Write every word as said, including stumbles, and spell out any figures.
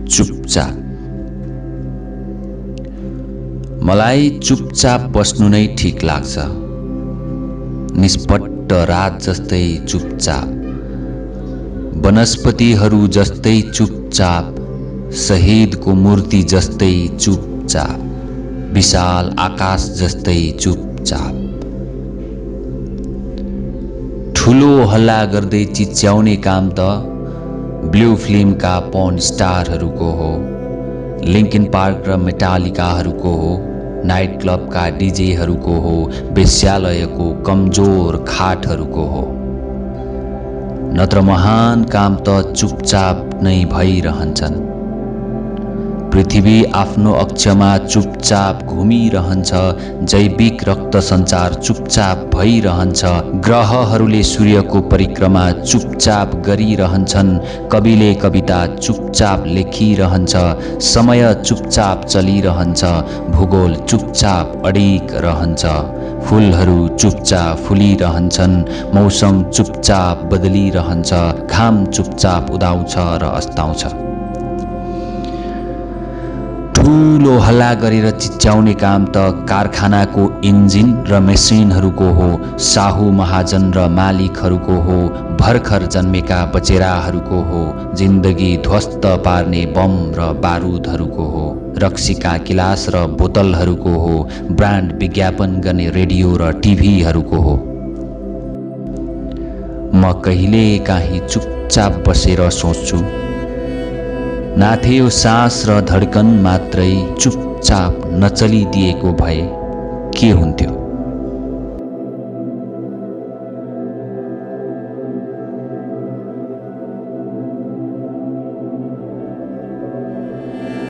चुपचाप। मलाई चुपचाप बस्नु नै ठीक लाग्छ, निष्पट्ट रात जस्तै चुपचाप, वनस्पतिहरू जस्तै चुपचाप, शहीदको मूर्ति जस्तै चुपचाप, विशाल आकाश जस्तै चुपचाप। ठुलो हल्ला गर्दै चिच्याउने काम त ब्लू फिल्मका पर्न स्टारहरूको हो, लिङ्किन पार्क र मेटालिकाहरूको हो, नाइट क्लबका डिजेहरूको हो, वेश्यालयको कमजोर खाटहरूको हो। नत्र महान काम त चुपचाप नै भइरहन्छन्। पृथ्वी आफ्नो अक्षमा चुपचाप घुमिरहन्छ, जैविक रक्त सञ्चार चुपचाप भइरहन्छ, ग्रहहरूले सूर्यको परिक्रमा चुपचाप गरिरहन्छन्, कविले कविता चुपचाप लेखिरहन्छ, समय चुपचाप चलिरहन्छ, भूगोल चुपचाप अडिग रहन्छ, फूलहरू चुपचाप फुलिरहन्छन्, मौसम चुपचाप बदलिरहन्छ, घाम चुपचाप उदाउँछ र अस्ताउँछ। ठुलो हल्ला गरेर चिच्याउने काम त कारखानाको इन्जिन र मेसिनहरूको हो, साहु महाजन र मालिकहरूको हो, भर्खर जन्मेका बचेराहरूको हो, जिन्दगी ध्वस्त पार्ने बम र बारुदहरूको हो, रक्सीका गिलास र बोतलहरूको हो, ब्रान्ड विज्ञापन गर्ने रेडियो र टिभीहरूको हो। म कहिले काहीँ चुपचाप बसेर सोच्छु, नाथे यो सास र धड्कन मात्रै चुपचाप नचलिदिएको भए के हुन्थ्यो।